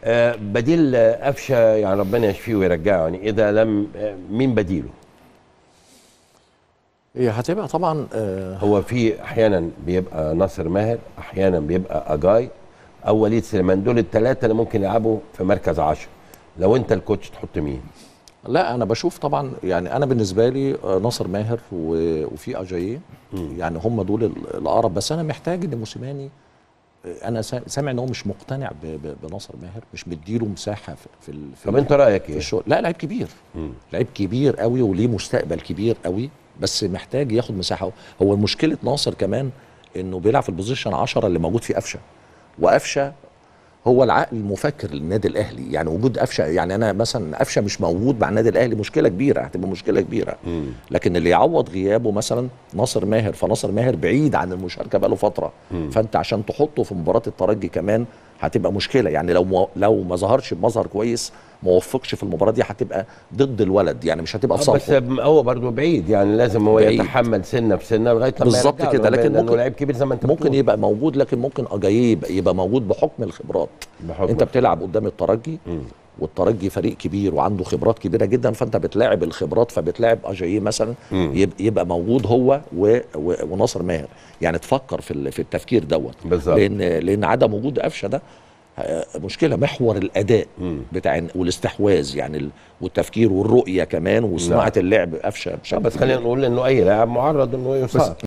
بديل قفشه يعني ربنا يشفيه ويرجعه، يعني اذا لم مين بديله؟ هي هتبقى طبعا هو في احيانا بيبقى ناصر ماهر، احيانا بيبقى اجاي او وليد سليمان، دول الثلاثه اللي ممكن يلعبوا في مركز 10. لو انت الكوتش تحط مين؟ لا انا بشوف طبعا، يعني انا بالنسبه لي ناصر ماهر وفي اجاييه، يعني هم دول الاقرب. بس انا محتاج ان موسيماني، انا سامع ان هو مش مقتنع بناصر ماهر، مش مديله مساحه طب انت رايك في ايه؟ الشغل. لا لعيب كبير، لعيب كبير قوي وليه مستقبل كبير قوي، بس محتاج ياخد مساحه. هو مشكله ناصر كمان انه بيلعب في البوزيشن 10 اللي موجود فيه قفشه، وقفشه هو العقل المفكر للنادي الاهلي. يعني وجود قفشه، يعني انا مثلا قفشه مش موجود مع النادي الاهلي مشكله كبيره، هتبقى مشكله كبيره. لكن اللي يعوض غيابه مثلا ناصر ماهر، فناصر ماهر بعيد عن المشاركه بقاله فتره، فانت عشان تحطه في مباراه الترجي كمان هتبقى مشكله. يعني لو ما ظهرش بمظهر كويس، ما وفقش في المباراه دي، هتبقى ضد الولد، يعني مش هتبقى في بس صالحه. هو برضه بعيد، يعني لازم هو بعيد. يتحمل سنه بسنه لغايه لما بالظبط يرجع كده، له، لكن لانه ممكن لعيب كبير زي ما انت ممكن بتقول. يبقى موجود، لكن ممكن اجاييه يبقى موجود بحكم الخبرات. انت بتلعب قدام الترجي، والترجي فريق كبير وعنده خبرات كبيره جدا، فانت بتلاعب الخبرات، فبتلاعب اجاييه مثلا، يبقى موجود هو وناصر ماهر. يعني تفكر في التفكير دوت، بالظبط. لان عدم وجود قفشه ده مشكله. محور الاداء بتاع والاستحواذ يعني والتفكير والرؤيه كمان وصناعه اللعب قفشه بشكل بس خلينا نقول انه اي لاعب معرض انه يصاب.